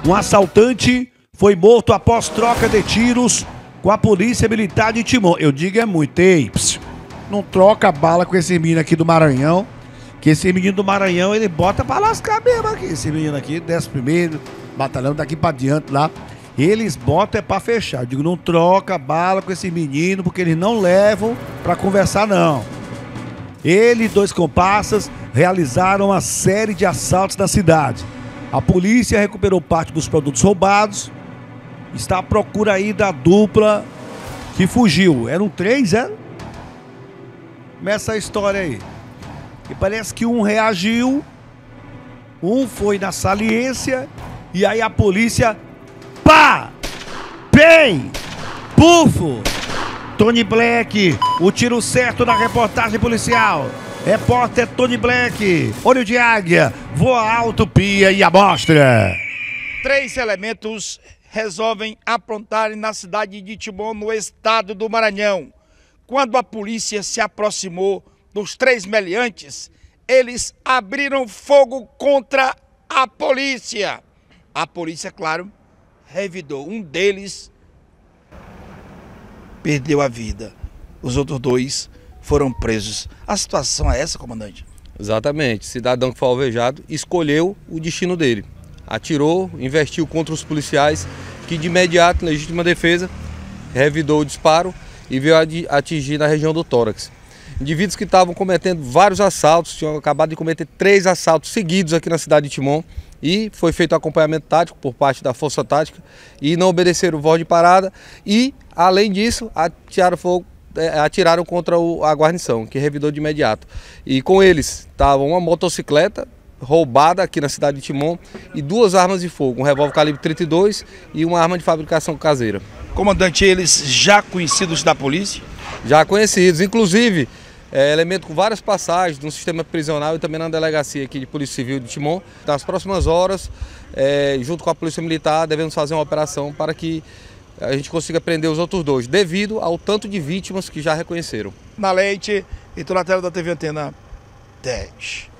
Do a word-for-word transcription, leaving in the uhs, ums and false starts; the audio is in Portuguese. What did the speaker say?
Um assaltante foi morto após troca de tiros com a polícia militar de Timon. Eu digo é muito, ei, psiu, não troca bala com esse menino aqui do Maranhão, que esse menino do Maranhão, ele bota pra lascar mesmo aqui. Esse menino aqui, décimo primeiro batalhão, daqui pra diante lá, eles botam é pra fechar. Eu digo, não troca bala com esse menino, porque eles não levam pra conversar, não. Ele e dois comparsas realizaram uma série de assaltos na cidade. A polícia recuperou parte dos produtos roubados. Está à procura aí da dupla que fugiu. Eram três, é? Começa a história aí. E parece que um reagiu, um foi na saliência, e aí a polícia, pá! Pei! Pufo! Tony Black, o tiro certo na reportagem policial. Repórter Tony Black, olho de águia, voa alto, pia e amostra. Três elementos resolvem aprontarem na cidade de Timon, no estado do Maranhão. Quando a polícia se aproximou dos três meliantes, eles abriram fogo contra a polícia. A polícia, claro, revidou. Um deles perdeu a vida. Os outros dois foram presos. A situação é essa, comandante? Exatamente. O cidadão que foi alvejado escolheu o destino dele. Atirou, investiu contra os policiais, que de imediato, em legítima defesa, revidou o disparo e veio atingir na região do tórax. Indivíduos que estavam cometendo vários assaltos, tinham acabado de cometer três assaltos seguidos aqui na cidade de Timon, e foi feito acompanhamento tático por parte da Força Tática e não obedeceram o voz de parada e, além disso, atiraram fogo atiraram contra a guarnição, que revidou de imediato. E com eles estava uma motocicleta roubada aqui na cidade de Timon e duas armas de fogo, um revólver calibre trinta e dois e uma arma de fabricação caseira. Comandante, eles já conhecidos da polícia? Já conhecidos, inclusive é, elemento com várias passagens no sistema prisional e também na delegacia aqui de Polícia Civil de Timon. Nas próximas horas, é, junto com a Polícia Militar, devemos fazer uma operação para que a gente consiga prender os outros dois, devido ao tanto de vítimas que já reconheceram. Na Leite, e na tela da T V Antena dez.